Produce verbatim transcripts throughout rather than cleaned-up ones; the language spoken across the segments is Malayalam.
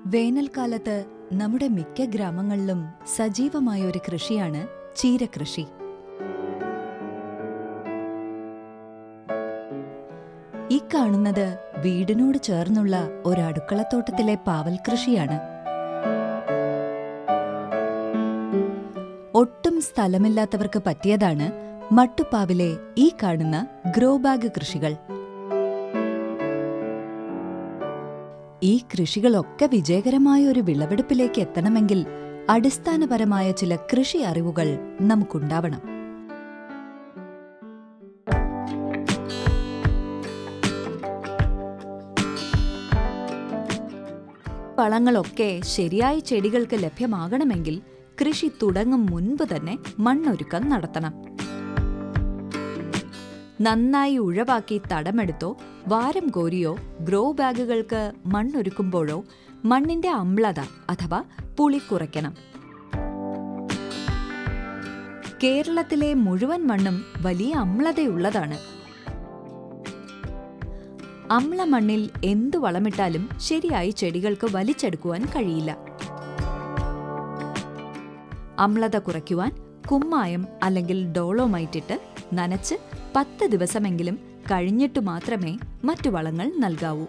വേനൽക്കാലത്ത് നമ്മുടെ മിക്ക ഗ്രാമങ്ങളിലും സജീവമായ ഒരു കൃഷിയാണ് ചീരകൃഷി. ഈ കാണുന്നത് വീടിനോട് ചേർന്നുള്ള ഒരു അടുക്കളത്തോട്ടത്തിലെ പാവൽ കൃഷിയാണ്. ഒട്ടും സ്ഥലമില്ലാത്തവർക്ക് പറ്റിയതാണ് മട്ടുപ്പാവിലെ ഈ കാണുന്ന ഗ്രോ ബാഗ് കൃഷികൾ. ഈ കൃഷികളൊക്കെ വിജയകരമായ ഒരു വിളവെടുപ്പിലേക്ക് എത്തണമെങ്കിൽ അടിസ്ഥാനപരമായ ചില കൃഷി അറിവുകൾ നമുക്കുണ്ടാവണം. വളങ്ങളൊക്കെ ശരിയായ ചെടികൾക്ക് ലഭ്യമാകണമെങ്കിൽ കൃഷി തുടങ്ങും മുൻപ് തന്നെ മണ്ണൊരുക്കം നടത്തണം. നന്നായി ഉഴവാക്കി തടമെടുത്തോ വാരം കോരിയോ ഗ്രോ ബാഗുകൾക്ക് മണ്ണൊരുക്കുമ്പോഴോ മണ്ണിന്റെ അമ്ലത അഥവാ പുളി കുറയ്ക്കണം. കേരളത്തിലെ മുഴുവൻ മണ്ണും വലിയ അമ്ലതയുള്ളതാണ്. അമ്ലമണ്ണിൽ എന്തു വളമിട്ടാലും ശരിയായി ചെടികൾക്ക് വലിച്ചെടുക്കുവാൻ കഴിയില്ല. അമ്ലത കുറയ്ക്കുവാൻ കുമ്മായം അല്ലെങ്കിൽ ഡോളോമൈറ്റ് ഇട്ട് നനച്ച് പത്ത് ദിവസമെങ്കിലും കഴിഞ്ഞിട്ടു മാത്രമേ മറ്റു വളങ്ങൾ നൽകാവൂ.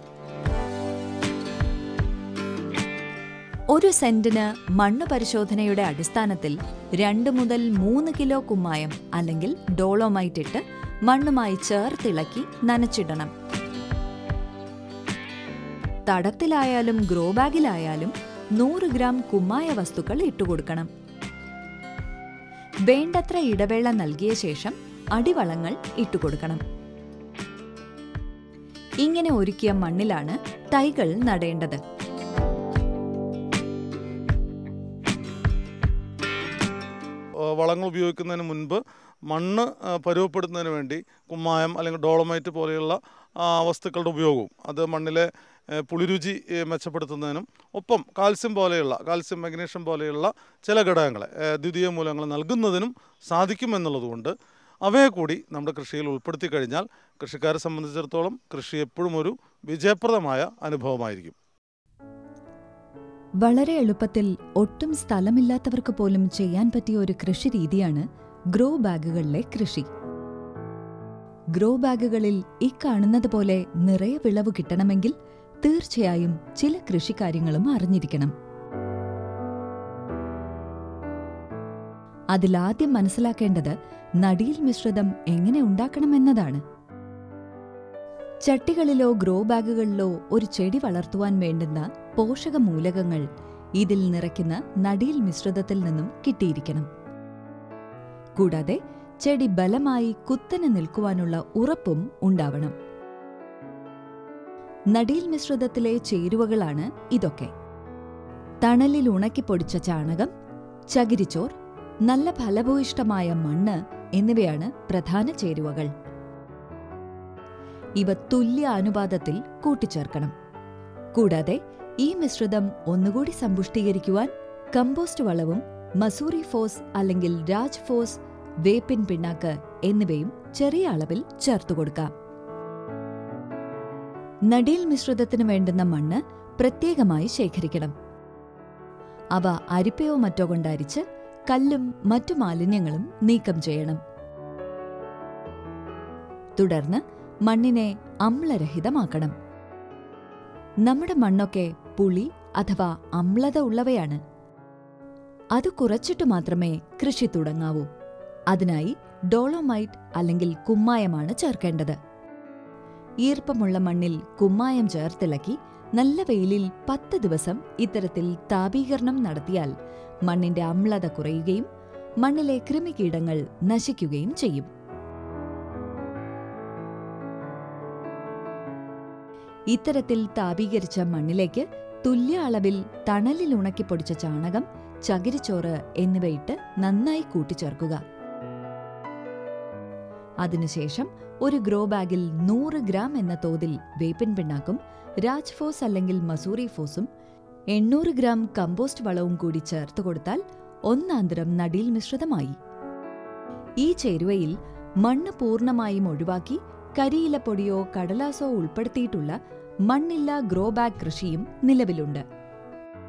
ഒരു സെന്റിന് മണ്ണ് പരിശോധനയുടെ അടിസ്ഥാനത്തിൽ രണ്ട് മുതൽ മൂന്ന് കിലോ കുമ്മായം അല്ലെങ്കിൽ ഡോളോമൈറ്റ് ഇട്ട് മണ്ണുമായി ചേർത്തിളക്കി നനച്ചിടണം. തടത്തിലായാലും ഗ്രോ ബാഗിലായാലും നൂറ് ഗ്രാം കുമ്മായ വസ്തുക്കൾ ഇട്ടുകൊടുക്കണം. വേണ്ടത്ര ഇടവേള നൽകിയ ശേഷം അടിവളങ്ങൾ ഇട്ടുകൊടുക്കണം. ഇങ്ങനെ ഒരുക്കിയ മണ്ണിലാണ് തൈകൾ നടേണ്ടത്. വളങ്ങൾ ഉപയോഗിക്കുന്നതിന് മുൻപ് മണ്ണ് പരുവപ്പെടുത്തുന്നതിന് വേണ്ടി കുമ്മായം അല്ലെങ്കിൽ ഡോളമൈറ്റ് പോലെയുള്ള വസ്തുക്കളുടെ ഉപയോഗവും അത് മണ്ണിലെ പുളിരുചി മെച്ചപ്പെടുത്തുന്നതിനും ഒപ്പം കാൽസ്യം പോലെയുള്ള കാൽസ്യം മഗ്നീഷ്യം പോലെയുള്ള ചില ഘടകങ്ങളെ ദ്വിതീയ മൂലങ്ങൾ നൽകുന്നതിനും സാധിക്കുമെന്നുള്ളതുകൊണ്ട് അവയെ കൂടി നമ്മുടെ കൃഷിയിൽ ഉൾപ്പെടുത്തി കഴിഞ്ഞാൽ കൃഷിക്കാരെ സംബന്ധിച്ചിടത്തോളം കൃഷി എപ്പോഴും ഒരു വിജയപ്രദമായ അനുഭവമായിരിക്കും. വളരെ എളുപ്പത്തിൽ ഒട്ടും സ്ഥലമില്ലാത്തവർക്ക് പോലും ചെയ്യാൻ പറ്റിയ ഒരു കൃഷി രീതിയാണ് ഗ്രോ ബാഗുകളിലെ കൃഷി. ഗ്രോ ബാഗുകളിൽ ഈ കാണുന്നത് പോലെ നിറയെ വിളവ് കിട്ടണമെങ്കിൽ തീർച്ചയായും ചില കൃഷിക്കാര്യങ്ങളും അറിഞ്ഞിരിക്കണം. അതിലാദ്യം മനസ്സിലാക്കേണ്ടത് നടിയിൽ മിശ്രിതം എങ്ങനെ ഉണ്ടാക്കണമെന്നതാണ്. ചട്ടികളിലോ ഗ്രോ ബാഗുകളിലോ ഒരു ചെടി വളർത്തുവാൻ വേണ്ടുന്ന പോഷകമൂലകങ്ങൾ ഇതിൽ നിറയ്ക്കുന്ന നടിയിൽ മിശ്രിതത്തിൽ നിന്നും കിട്ടിയിരിക്കണം. കൂടാതെ ചെടി ബലമായി കുത്തനെ നിൽക്കുവാനുള്ള ഉറപ്പും ഉണ്ടാവണം. നടിയിൽ മിശ്രിതത്തിലെ ചേരുവകളാണ് ഇതൊക്കെ: തണലിൽ ഉണക്കിപ്പൊടിച്ച ചാണകം, ചകിരിച്ചോർ, നല്ല ഫലഭൂയിഷ്ഠമായ മണ്ണ് എന്നിവയാണ് പ്രധാന ചേരുവകൾ. ഇവ തുല്യ അനുപാതത്തിൽ കൂട്ടിച്ചേർക്കണം. കൂടാതെ ഈ മിശ്രിതം ഒന്നുകൂടി സമ്പുഷ്ടീകരിക്കുവാൻ കമ്പോസ്റ്റ് വളവും മസൂറി ഫോസ് അല്ലെങ്കിൽ രാജ് ഫോസ്, വേപ്പിൻ പിണ്ണാക്ക് എന്നിവയും ചെറിയ അളവിൽ ചേർത്തുകൊടുക്കാം. നടിയിൽ മിശ്രിതത്തിന് വേണ്ടുന്ന മണ്ണ് പ്രത്യേകമായി ശേഖരിക്കണം. അവ അരിപ്പയോ മറ്റോ കൊണ്ടരിച്ച് കല്ലും മറ്റു മാലിന്യങ്ങളും നീക്കം ചെയ്യണം. തുടർന്ന് മണ്ണിനെ അമ്ലരഹിതമാക്കണം. നമ്മുടെ മണ്ണൊക്കെ പുളി അഥവാ അമ്ലത ഉള്ളവയാണ്. അത് കുറച്ചിട്ട് മാത്രമേ കൃഷി തുടങ്ങാവൂ. അതിനായി ഡോളോമൈറ്റ് അല്ലെങ്കിൽ കുമ്മായമാണ് ചേർക്കേണ്ടത്. ഈർപ്പമുള്ള മണ്ണിൽ കുമ്മായം ചേർത്തിളക്കി നല്ല വെയിലിൽ പത്ത് ദിവസം ഇത്തരത്തിൽ താപീകരണം നടത്തിയാൽ മണ്ണിന്റെ അമ്ലത കുറയുകയും മണ്ണിലെ കൃമികീടങ്ങൾ നശിക്കുകയും ചെയ്യും. ഇത്തരത്തിൽ താപീകരിച്ച മണ്ണിലേക്ക് തുല്യ അളവിൽ തണലിൽ ഉണക്കിപ്പൊടിച്ച ചാണകം, ചകിരിച്ചോറ് എന്നിവയിട്ട് നന്നായി കൂട്ടിച്ചേർക്കുക. അതിനുശേഷം ഒരു ഗ്രോ ബാഗിൽ നൂറ് ഗ്രാം എന്ന തോതിൽ വേപ്പിൻ പിണ്ണാക്കും രാജ് ഫോസ് അല്ലെങ്കിൽ മസൂറി ഫോസും എണ്ണൂറ് ഗ്രാം കമ്പോസ്റ്റ് വളവും കൂടി ചേർത്ത് കൊടുത്താൽ ഒന്നാന്തരം നടിയിൽ മിശ്രിതമായി. ഈ ചേരുവയിൽ മണ്ണ് പൂർണ്ണമായും ഒഴിവാക്കി കരിയിലപ്പൊടിയോ കടലാസോ ഉൾപ്പെടുത്തിയിട്ടുള്ള മണ്ണില്ല ഗ്രോ ബാഗ് കൃഷിയും നിലവിലുണ്ട്.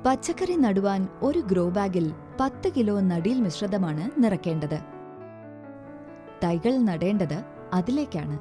പച്ചക്കറി നടുവാൻ ഒരു ഗ്രോ ബാഗിൽ പത്ത് കിലോ നടീൽ മിശ്രിതമാണ് നിറയ്ക്കേണ്ടത്. തൈകൾ നടേണ്ടത് അതിലേക്കാണ്.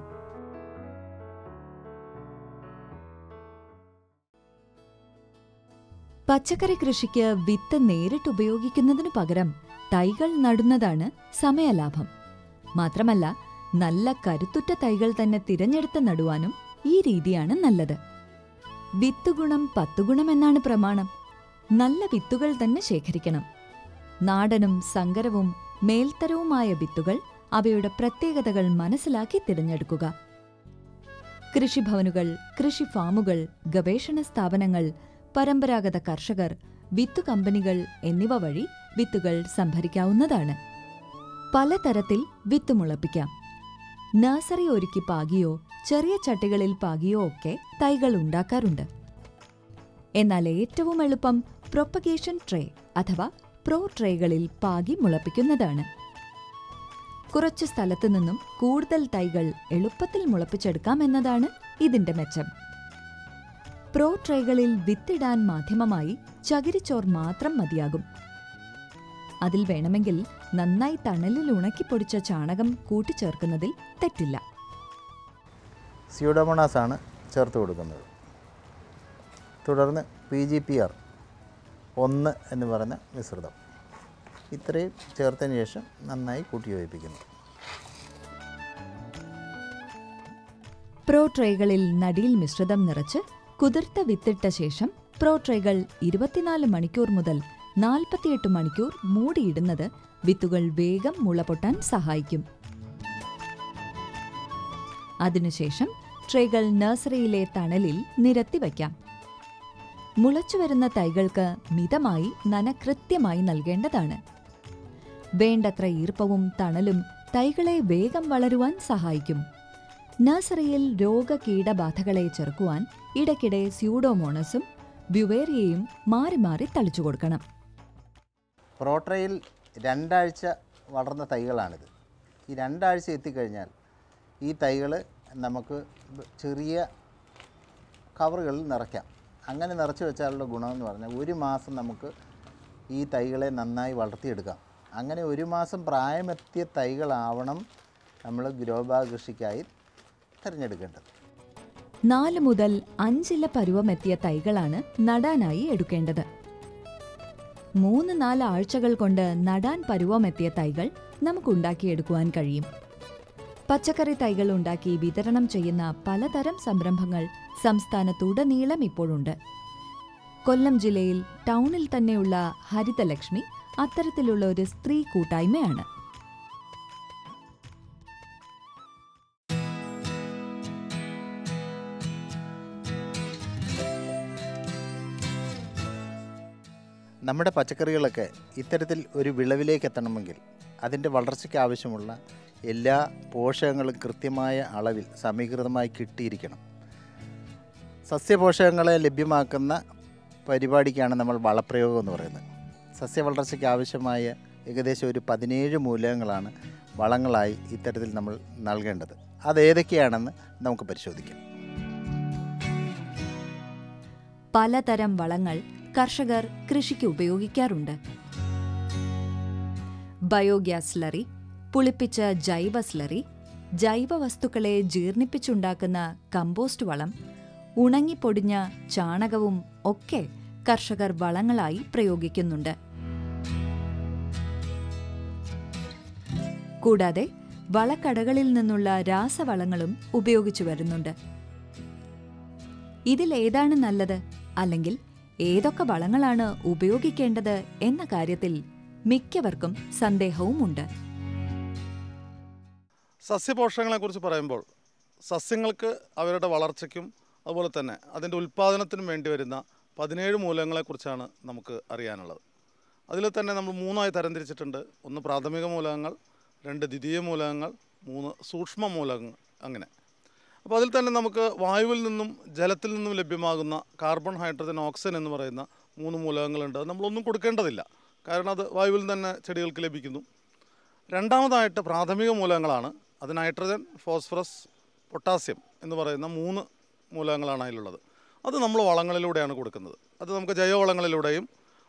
പച്ചക്കറി കൃഷിക്ക് വിത്ത് നേരിട്ട് ഉപയോഗിക്കുന്നതിനു പകരം തൈകൾ നടുന്നതാണ് സമയലാഭം. മാത്രമല്ല, നല്ല കരുത്തുറ്റ തൈകൾ തന്നെ തിരഞ്ഞെടുത്ത് നടുവാനും ഈ രീതിയാണ് നല്ലത്. വിത്തുഗുണം പത്തുഗുണം എന്നാണ് പ്രമാണം. നല്ല വിത്തുകൾ തന്നെ ശേഖരിക്കണം. നാടനും സങ്കരവും മേൽത്തരവുമായ വിത്തുകൾ അവയുടെ പ്രത്യേകതകൾ മനസ്സിലാക്കി തിരഞ്ഞെടുക്കുക. കൃഷിഭവനുകൾ, കൃഷി ഫാമുകൾ, ഗവേഷണ സ്ഥാപനങ്ങൾ, പരമ്പരാഗത കർഷകർ, വിത്തു കമ്പനികൾ എന്നിവ വഴി വിത്തുകൾ സംഭരിക്കാവുന്നതാണ്. പലതരത്തിൽ വിത്ത് മുളപ്പിക്കാം. നഴ്സറി ഒരുക്കി പാകിയോ ചെറിയ ചട്ടികളിൽ പാകിയോ ഒക്കെ തൈകൾ ഉണ്ടാക്കാറുണ്ട്. എന്നാൽ ഏറ്റവും എളുപ്പം പ്രൊപ്പഗേഷൻ ട്രേ അഥവാ പ്രോ ട്രേകളിൽ പാകി മുളപ്പിക്കുന്നതാണ്. കുറച്ചു സ്ഥലത്തു നിന്നും കൂടുതൽ തൈകൾ എളുപ്പത്തിൽ മുളപ്പിച്ചെടുക്കാം എന്നതാണ് ഇതിന്റെ മെച്ചം. പ്രോ ട്രേകളിൽ വിത്തിടാൻ മാധ്യമമായി ചകിരിച്ചോർ മാത്രം മതിയാകും. അതിൽ വേണമെങ്കിൽ നന്നായി തണലിൽ ഉണക്കിപ്പൊടിച്ച ചാണകം കൂട്ടിച്ചേർക്കുന്നതിൽ തെറ്റില്ല. സ്യൂഡോമോണാസ് ആണ് ചേർത്ത് കൊടുക്കുന്നത്. തുടർന്ന് പി ജി പി ആർ ഒന്ന് എന്ന് പറയുന്ന മിശ്രിതം ഇത്രയും ചേർത്തതിന് ശേഷം നന്നായി കൂട്ടി യോജിപ്പിക്കുന്നു. പ്രോ ട്രേകളിൽ നടീൽ മിശ്രിതം നിറച്ച് കുതിർത്ത വിത്തിട്ട ശേഷം പ്രോ ട്രേകൾ ഇരുപത്തിനാല് മണിക്കൂർ മുതൽ നാൽപ്പത്തിയെട്ട് മണിക്കൂർ മൂടിയിടുന്നത് വിത്തുകൾ വേഗം മുളപൊട്ടാൻ സഹായിക്കും. അതിനുശേഷം ട്രേകൾ നഴ്സറിയിലെ തണലിൽ നിരത്തി വയ്ക്കാം. മുളച്ചുവരുന്ന തൈകൾക്ക് മിതമായി നന കൃത്യമായി നൽകേണ്ടതാണ്. വേണ്ടത്ര ഈർപ്പവും തണലും തൈകളെ വേഗം വളരുവാൻ സഹായിക്കും. നഴ്സറിയിൽ രോഗകീടബാധകളെ ചെറുക്കുവാൻ ഇടയ്ക്കിടെ സ്യൂഡോമോണസും ബ്യുവേറിയയും മാറി മാറി തളിച്ചു കൊടുക്കണം. പ്രോട്രയിൽ രണ്ടാഴ്ച വളർന്ന തൈകളാണിത്. ഈ രണ്ടാഴ്ച എത്തിക്കഴിഞ്ഞാൽ ഈ തൈകൾ നമുക്ക് ചെറിയ കവറുകളിൽ നിറയ്ക്കാം. അങ്ങനെ നിറച്ച് വെച്ചാലുള്ള ഗുണമെന്ന് പറഞ്ഞാൽ ഒരു മാസം നമുക്ക് ഈ തൈകളെ നന്നായി വളർത്തിയെടുക്കാം. അങ്ങനെ ഒരു മാസം പ്രായമെത്തിയ തൈകളാവണം നമ്മൾ ഗ്രോ ബാഗ് കൃഷിക്കായി തിരഞ്ഞെടുക്കേണ്ടത്. നാല് മുതൽ അഞ്ചില പരുവമെത്തിയ തൈകളാണ് നടാനായി എടുക്കേണ്ടത്. മൂന്ന് നാല് ആഴ്ചകൾ കൊണ്ട് നടാൻ പരുവമെത്തിയ തൈകൾ നമുക്കുണ്ടാക്കിയെടുക്കുവാൻ കഴിയും. പച്ചക്കറി തൈകൾ ഉണ്ടാക്കി വിതരണം ചെയ്യുന്ന പലതരം സംരംഭങ്ങൾ സംസ്ഥാനത്തുടനീളം ഇപ്പോഴുണ്ട്. കൊല്ലം ജില്ലയിൽ ടൗണിൽ തന്നെയുള്ള ഹരിതലക്ഷ്മി അത്തരത്തിലുള്ള ഒരു സ്ത്രീ കൂട്ടായ്മയാണ്. നമ്മുടെ പച്ചക്കറികളൊക്കെ ഇത്തരത്തിൽ ഒരു വിളവിലേക്ക് എത്തണമെങ്കിൽ അതിൻ്റെ വളർച്ചയ്ക്ക് ആവശ്യമുള്ള എല്ലാ പോഷകങ്ങളും കൃത്യമായ അളവിൽ സമീകൃതമായി കിട്ടിയിരിക്കണം. സസ്യപോഷകങ്ങളെ ലഭ്യമാക്കുന്ന പരിപാടിക്കാണ് നമ്മൾ വളപ്രയോഗം എന്ന് പറയുന്നത്. സസ്യവളർച്ചയ്ക്ക് ആവശ്യമായ ഏകദേശം ഒരു പതിനേഴ് മൂലകങ്ങളാണ് വളങ്ങളായി ഇത്തരത്തിൽ നമ്മൾ നൽകേണ്ടത്. അതേതൊക്കെയാണെന്ന് നമുക്ക് പരിശോധിക്കാം. പലതരം വളങ്ങൾ കർഷകർ കൃഷിക്ക് ഉപയോഗിക്കാറുണ്ട്. ബയോഗ്യാസ് സ്ലറി, പുളിപ്പിച്ച ജൈവ സ്ലറി, ജൈവ വസ്തുക്കളെ ജീർണിപ്പിച്ചുണ്ടാക്കുന്ന കമ്പോസ്റ്റ് വളം, ഉണങ്ങിപ്പൊടിഞ്ഞ ചാണകവും ഒക്കെ കർഷകർ വളങ്ങളായി പ്രയോഗിക്കുന്നുണ്ട്. കൂടാതെ വളക്കടകളിൽ നിന്നുള്ള രാസവളങ്ങളും ഉപയോഗിച്ചു വരുന്നുണ്ട്. ഇതിലേതാണ് നല്ലത്, അല്ലെങ്കിൽ ഏതൊക്കെ വളങ്ങളാണ് ഉപയോഗിക്കേണ്ടത് എന്ന കാര്യത്തിൽ മിക്കവർക്കും സന്ദേഹവുമുണ്ട്. സസ്യപോഷകങ്ങളെക്കുറിച്ച് പറയുമ്പോൾ സസ്യങ്ങൾക്ക് അവരുടെ വളർച്ചയ്ക്കും അതുപോലെ തന്നെ അതിൻ്റെ ഉൽപ്പാദനത്തിനും വേണ്ടി വരുന്ന പതിനേഴ് മൂലകങ്ങളെക്കുറിച്ചാണ് നമുക്ക് അറിയാനുള്ളത്. അതിൽ തന്നെ നമ്മൾ മൂന്നായി തരംതിരിച്ചിട്ടുണ്ട്. ഒന്ന് പ്രാഥമിക മൂലകങ്ങൾ, രണ്ട് ദ്വിതീയ മൂലകങ്ങൾ, മൂന്ന് സൂക്ഷ്മ മൂലകങ്ങൾ. അങ്ങനെ അപ്പോൾ അതിൽ തന്നെ നമുക്ക് വായുവിൽ നിന്നും ജലത്തിൽ നിന്നും ലഭ്യമാകുന്ന കാർബൺ, ഹൈഡ്രജൻ, ഓക്സിജൻ എന്ന് പറയുന്ന മൂന്ന് മൂലകങ്ങളുണ്ട്. നമ്മളൊന്നും കൊടുക്കേണ്ടതില്ല, കാരണം അത് വായുവിൽ തന്നെ ചെടികൾക്ക് ലഭിക്കുന്നു. രണ്ടാമതായിട്ട് പ്രാഥമിക മൂലകങ്ങളാണ്. അത് നൈട്രജൻ, ഫോസ്ഫറസ്, പൊട്ടാസ്യം എന്ന് പറയുന്ന മൂന്ന് മൂലകങ്ങളാണ് അതിലുള്ളത്. അത് നമ്മൾ വളങ്ങളിലൂടെയാണ് കൊടുക്കുന്നത്. അത് നമുക്ക് ജൈവവളങ്ങളിലൂടെയും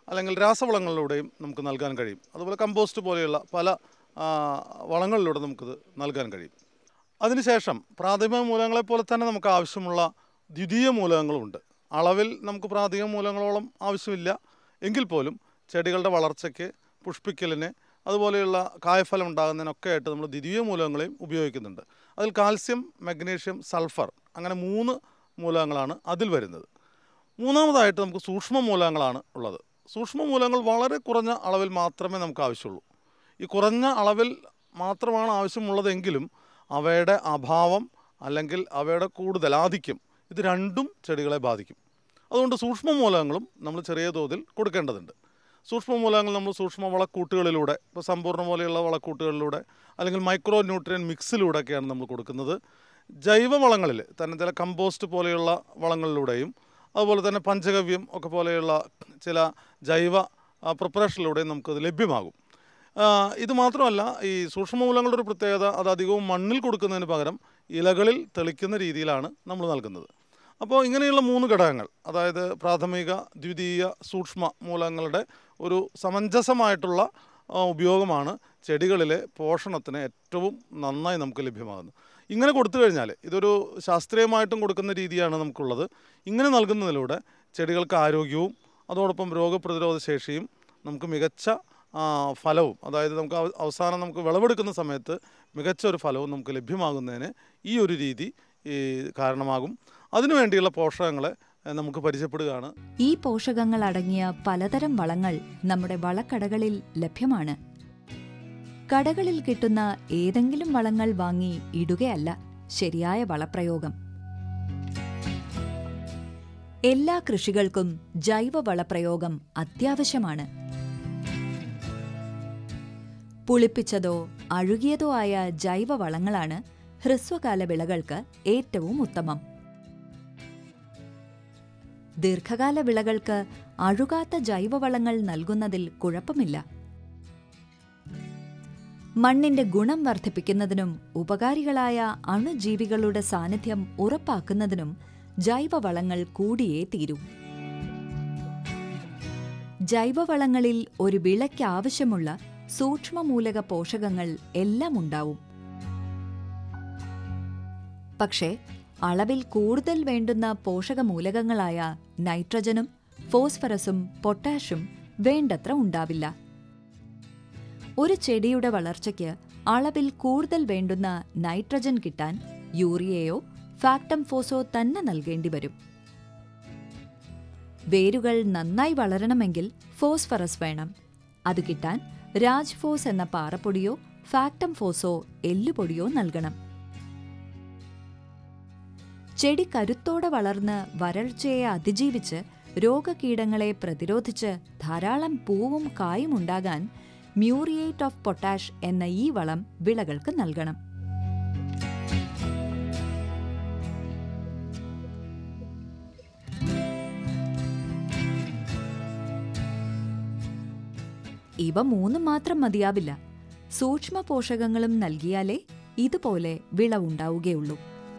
അല്ലെങ്കിൽ രാസവളങ്ങളിലൂടെയും നമുക്ക് നൽകാൻ കഴിയും. അതുപോലെ കമ്പോസ്റ്റ് പോലെയുള്ള പല വളങ്ങളിലൂടെ നമുക്കിത് നൽകാൻ കഴിയും. അതിനുശേഷം പ്രാഥമിക മൂലകങ്ങളെപ്പോലെ തന്നെ നമുക്ക് ആവശ്യമുള്ള ദ്വിതീയ മൂലകങ്ങളുമുണ്ട്. അളവിൽ നമുക്ക് പ്രാഥമിക മൂലകങ്ങളോളം ആവശ്യമില്ല എങ്കിൽ പോലും ചെടികളുടെ വളർച്ചയ്ക്ക്, പുഷ്പിക്കലിന്, അതുപോലെയുള്ള കായഫലം ഉണ്ടാകുന്നതിനൊക്കെ ആയിട്ട് നമ്മൾ ദ്വിതീയ മൂലകങ്ങളെയും ഉപയോഗിക്കുന്നുണ്ട്. അതിൽ കാൽസ്യം, മഗ്നീഷ്യം, സൾഫർ അങ്ങനെ മൂന്ന് മൂലകങ്ങളാണ് അതിൽ വരുന്നത്. മൂന്നാമതായിട്ട് നമുക്ക് സൂക്ഷ്മ മൂലകങ്ങളാണ് ഉള്ളത്. സൂക്ഷ്മ മൂലകങ്ങൾ വളരെ കുറഞ്ഞ അളവിൽ മാത്രമേ നമുക്ക് ആവശ്യമുള്ളൂ. ഈ കുറഞ്ഞ അളവിൽ മാത്രമാണ് ആവശ്യമുള്ളതെങ്കിലും അവയുടെ അഭാവം അല്ലെങ്കിൽ അവയുടെ കൂടുതൽ ആധിക്യം ഇത് രണ്ടും ചെടികളെ ബാധിക്കും. അതുകൊണ്ട് സൂക്ഷ്മ മൂലകങ്ങളും നമ്മൾ ചെറിയ തോതിൽ കൊടുക്കേണ്ടതുണ്ട്. സൂക്ഷ്മ മൂലകങ്ങൾ നമ്മൾ സൂക്ഷ്മ വളക്കൂട്ടുകളിലൂടെ, ഇപ്പോൾ സമ്പൂർണ്ണ പോലെയുള്ള വളക്കൂട്ടുകളിലൂടെ അല്ലെങ്കിൽ മൈക്രോ ന്യൂട്രിയൻ മിക്സിലൂടെയൊക്കെയാണ് നമ്മൾ കൊടുക്കുന്നത്. ജൈവ വളങ്ങളിൽ തന്നെ ചില കമ്പോസ്റ്റ് പോലെയുള്ള വളങ്ങളിലൂടെയും അതുപോലെ തന്നെ പഞ്ചഗവ്യം ഒക്കെ പോലെയുള്ള ചില ജൈവ പ്രിപ്പറേഷനിലൂടെയും നമുക്കത് ലഭ്യമാകും. ഇത് മാത്രമല്ല, ഈ സൂക്ഷ്മമൂലങ്ങളുടെ ഒരു പ്രത്യേകത അത് അധികവും മണ്ണിൽ കൊടുക്കുന്നതിന് പകരം ഇലകളിൽ തെളിക്കുന്ന രീതിയിലാണ് നമ്മൾ നൽകുന്നത്. അപ്പോൾ ഇങ്ങനെയുള്ള മൂന്ന് ഘടകങ്ങൾ, അതായത് പ്രാഥമിക, ദ്വിതീയ, സൂക്ഷ്മ മൂലകങ്ങളുടെ ഒരു സമഞ്ജസമായിട്ടുള്ള ഉപയോഗമാണ് ചെടികളിലെ പോഷണത്തിന് ഏറ്റവും നന്നായി നമുക്ക് ലഭ്യമാകുന്നത്. ഇങ്ങനെ കൊടുത്തു കഴിഞ്ഞാൽ, ഇതൊരു ശാസ്ത്രീയമായിട്ടും കൊടുക്കുന്ന രീതിയാണ് നമുക്കുള്ളത്. ഇങ്ങനെ നൽകുന്നതിലൂടെ ചെടികൾക്ക് ആരോഗ്യവും അതോടൊപ്പം രോഗപ്രതിരോധ ശേഷിയും നമുക്ക് മികച്ച ഫലവും, അതായത് നമുക്ക് അവസാനം നമുക്ക് വിളവെടുക്കുന്ന സമയത്ത് മികച്ച ഒരു ഫലവും നമുക്ക് ലഭ്യമാകുന്നതിന് ഈ ഒരു രീതി ഈ കാരണമാകും. അതിനുവേണ്ടിയുള്ള പോഷകങ്ങളെ നമുക്ക് പരിചയപ്പെടുകയാണ്. ഈ പോഷകങ്ങൾ അടങ്ങിയ പലതരം വളങ്ങൾ നമ്മുടെ വളക്കടകളിൽ ലഭ്യമാണ്. കടകളിൽ കിട്ടുന്ന ഏതെങ്കിലും വളങ്ങൾ വാങ്ങി ഇടുകയല്ല ശരിയായ വളപ്രയോഗം. എല്ലാ കൃഷികൾക്കും ജൈവ വളപ്രയോഗം അത്യാവശ്യമാണ്. പുളിപ്പിച്ചതോ അഴുകിയതോ ആയ ജൈവ വളങ്ങളാണ് ഹ്രസ്വകാല വിളകൾക്ക് ഏറ്റവും ഉത്തമം. ദീർഘകാല വിളകൾക്ക് അഴുകാത്ത ജൈവവളങ്ങൾ നൽകുന്നതിൽ കുഴപ്പമില്ല. മണ്ണിന്റെ ഗുണം വർദ്ധിപ്പിക്കുന്നതിനും ഉപകാരികളായ അണുജീവികളുടെ സാന്നിധ്യം ഉറപ്പാക്കുന്നതിനും ജൈവവളങ്ങൾ കൂടിയേ തീരൂ. ജൈവവളങ്ങളിൽ ഒരു വിളയ്ക്ക് ആവശ്യമുള്ള സൂക്ഷ്മമൂലക പോഷകങ്ങൾ എല്ലാം ഉണ്ടാവും. പക്ഷേ അളവിൽ കൂടുതൽ വേണ്ടുന്ന പോഷകമൂലകങ്ങളായ നൈട്രജനും ഫോസ്ഫറസും പൊട്ടാഷും വേണ്ടത്ര ഉണ്ടാവില്ല. ഒരു ചെടിയുടെ വളർച്ചയ്ക്ക് അളവിൽ കൂടുതൽ വേണ്ടുന്ന നൈട്രജൻ കിട്ടാൻ യൂറിയയോ ഫാക്ടം ഫോസോ തന്നെ നൽകേണ്ടി വരും. വേരുകൾ നന്നായി വളരണമെങ്കിൽ ഫോസ്ഫറസ് വേണം. അത് കിട്ടാൻ രാജ്ഫോസ് എന്ന പാറപ്പൊടിയോ ഫാക്ടം ഫോസോ എല്ലുപൊടിയോ നൽകണം. ചെടി കരുത്തോടെ വളർന്ന് വരൾച്ചയെ അതിജീവിച്ച് രോഗകീടങ്ങളെ പ്രതിരോധിച്ച് ധാരാളം പൂവും കായും ഉണ്ടാകാൻ മ്യൂറിയേറ്റ് ഓഫ് പൊട്ടാഷ് എന്ന ഈ വളം വിളകൾക്ക് നൽകണം. ഇവ മൂന്നും മാത്രം മതിയാവില്ല. സൂക്ഷ്മ പോഷകങ്ങളും നൽകിയാലേ ഇതുപോലെ വിളവുണ്ടാവുകയുള്ളൂ.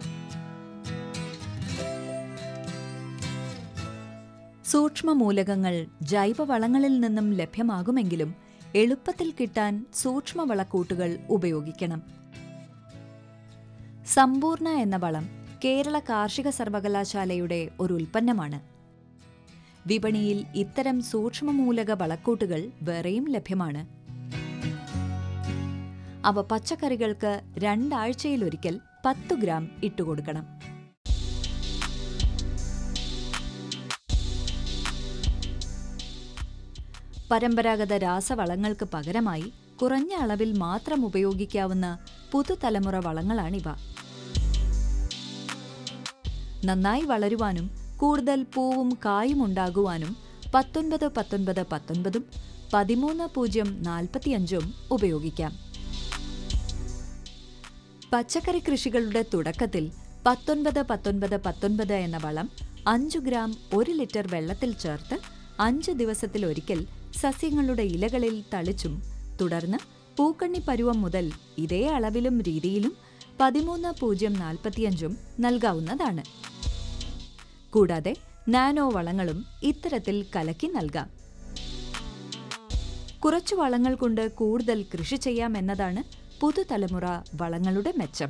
സൂക്ഷ്മമൂലകങ്ങൾ ജൈവവളങ്ങളിൽ നിന്നും ലഭ്യമാകുമെങ്കിലും എളുപ്പത്തിൽ കിട്ടാൻ സൂക്ഷ്മവളക്കൂട്ടുകൾ ഉപയോഗിക്കണം. സമ്പൂർണ്ണ എന്ന വളം കേരള കാർഷിക സർവകലാശാലയുടെ ഒരു ഉൽപ്പന്നമാണ്. വിപണിയിൽ ഇത്തരം സൂക്ഷ്മമൂലക വളക്കൂട്ടുകൾ വേറെയും ലഭ്യമാണ്. അവ പച്ചക്കറികൾക്ക് രണ്ടാഴ്ചയിലൊരിക്കൽ പത്തു ഗ്രാം ഇട്ടുകൊടുക്കണം. പരമ്പരാഗത രാസവളങ്ങൾക്ക് പകരമായി കുറഞ്ഞ അളവിൽ മാത്രം ഉപയോഗിക്കാവുന്ന പുതുതലമുറ വളങ്ങളാണിവ. നന്നായി വളരുവാനും കൂടുതൽ പൂവും കായും ഉണ്ടാകുവാനും പത്തൊൻപത് പത്തൊൻപത് പത്തൊൻപതും പതിമൂന്ന് പൂജ്യം നാൽപ്പത്തിയഞ്ചും ഉപയോഗിക്കാം. പച്ചക്കറി കൃഷികളുടെ തുടക്കത്തിൽ പത്തൊൻപത് പത്തൊൻപത് പത്തൊൻപത് എന്ന വളം അഞ്ചു ഗ്രാം ഒരു ലിറ്റർ വെള്ളത്തിൽ ചേർത്ത് അഞ്ച് ദിവസത്തിലൊരിക്കൽ സസ്യങ്ങളുടെ ഇലകളിൽ തളിച്ചും തുടർന്ന് പൂക്കണ്ണി പരുവം മുതൽ ഇതേ അളവിലും രീതിയിലും പതിമൂന്ന് പൂജ്യം നാൽപ്പത്തിയഞ്ചും നൽകാവുന്നതാണ്. കൂടാതെ നാനോ വളങ്ങളും ഇത്തരത്തിൽ കലക്കി നൽകാം. കുറച്ചു വളങ്ങൾ കൊണ്ട് കൂടുതൽ കൃഷി ചെയ്യാമെന്നതാണ് പുതുതലമുറ വളങ്ങളുടെ മെച്ചം.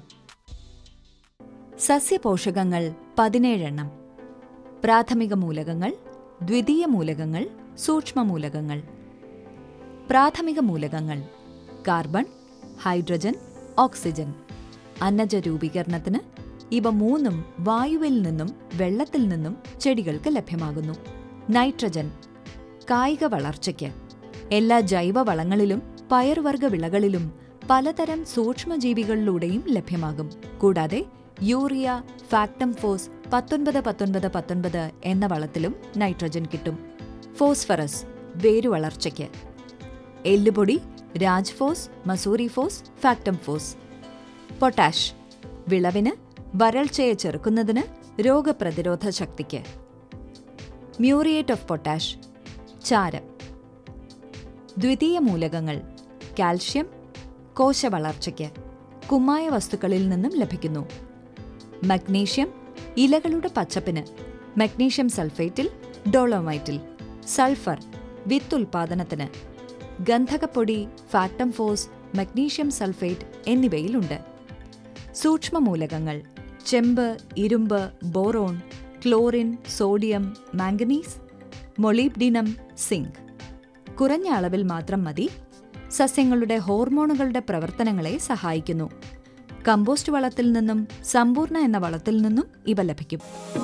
സസ്യപോഷകങ്ങൾ പതിനേഴെണ്ണം. പ്രാഥമിക മൂലകങ്ങൾ, ദ്വിതീയ മൂലകങ്ങൾ, സൂക്ഷ്മമൂലകങ്ങൾ. പ്രാഥമിക മൂലകങ്ങൾ: കാർബൺ, ഹൈഡ്രജൻ, ഓക്സിജൻ. അന്നജ രൂപീകരണത്തിന് ഇവ മൂന്നും വായുവിൽ നിന്നും വെള്ളത്തിൽ നിന്നും ചെടികൾക്ക് ലഭ്യമാകുന്നു. നൈട്രജൻ കായിക വളർച്ചയ്ക്ക്. എല്ലാ ജൈവവളങ്ങളിലും പയർവർഗ വിളകളിലും പലതരം സൂക്ഷ്മജീവികളിലൂടെയും ലഭ്യമാകും. കൂടാതെ യൂറിയ, ഫാക്ടം ഫോസ് പത്തൊൻപത് പത്തൊൻപത് പത്തൊൻപത് എന്ന വളത്തിലും നൈട്രജൻ കിട്ടും. ഫോസ്ഫറസ് വേരുവളർച്ചയ്ക്ക്. എല്ലുപൊടി, Rajphos, Mussoorie phos, Factamfos. Potash വിളവിന്, വരൾച്ചയെ ചെറുക്കുന്നതിന്, രോഗപ്രതിരോധ ശക്തിക്ക്. മ്യൂറിയേറ്റ് ഓഫ് പൊട്ടാഷ് ചാരം. ദ്വിതീയ മൂലകങ്ങൾ: കാൽഷ്യം കോശവളർച്ചയ്ക്ക്, കുമ്മായ വസ്തുക്കളിൽ നിന്നും ലഭിക്കുന്നു. മഗ്നീഷ്യം ഇലകളുടെ പച്ചപ്പിന്, മഗ്നീഷ്യം സൾഫേറ്റിൽ, ഡോളോമൈറ്റിൽ. സൾഫർ വിത്തുൽപാദനത്തിന്. ഗന്ധകപ്പൊടി, ഫാക്ടം ഫോസ്, മഗ്നീഷ്യം സൾഫേറ്റ് എന്നിവയിലുണ്ട്. സൂക്ഷ്മമൂലകങ്ങൾ: ചെമ്പ്, ഇരുമ്പ്, boron, chlorine, sodium, manganese, molybdenum, zinc. കുറഞ്ഞ അളവിൽ മാത്രം മതി. സസ്യങ്ങളുടെ ഹോർമോണുകളുടെ പ്രവർത്തനങ്ങളെ സഹായിക്കുന്നു. കമ്പോസ്റ്റ് വളത്തിൽ നിന്നും സമ്പൂർണ്ണ എന്ന വളത്തിൽ നിന്നും ഇവ ലഭിക്കും.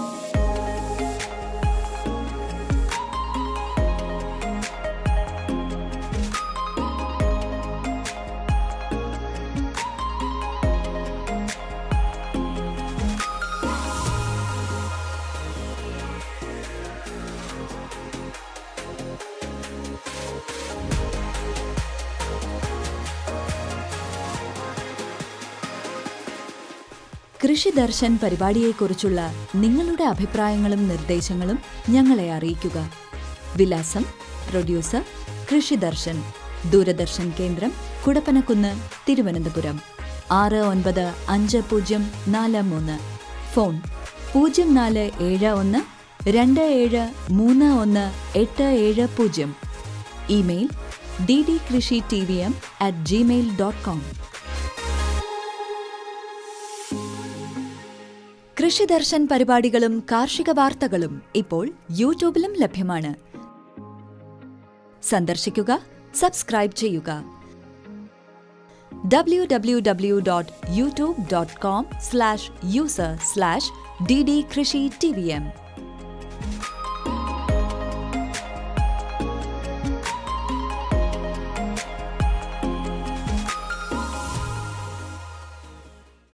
കൃഷി ദർശൻ പരിപാടിയെക്കുറിച്ചുള്ള നിങ്ങളുടെ അഭിപ്രായങ്ങളും നിർദ്ദേശങ്ങളും ഞങ്ങളെ അറിയിക്കുക. വിലാസം: പ്രൊഡ്യൂസർ കൃഷി ദർശൻ, ദൂരദർശൻ കേന്ദ്രം, കുടപ്പനക്കുന്ന്, തിരുവനന്തപുരം ആറ് ഒൻപത് അഞ്ച് പൂജ്യം നാല് മൂന്ന്. ഫോൺ: പൂജ്യം നാല് ഏഴ് ഒന്ന് രണ്ട് ഏഴ് മൂന്ന് ഒന്ന് എട്ട് ഏഴ് പൂജ്യം. Email: D D krishi T V M at gmail dot com. Krishidarshan പരിപാടികളും കാർഷിക വാർത്തകളും ഇപ്പോൾ യൂട്യൂബിലും ലഭ്യമാണ്. സന്ദർശിക്കുക, സബ്സ്ക്രൈബ് ചെയ്യുക. W W W dot YouTube dot com slash user slash D D krishi T V M.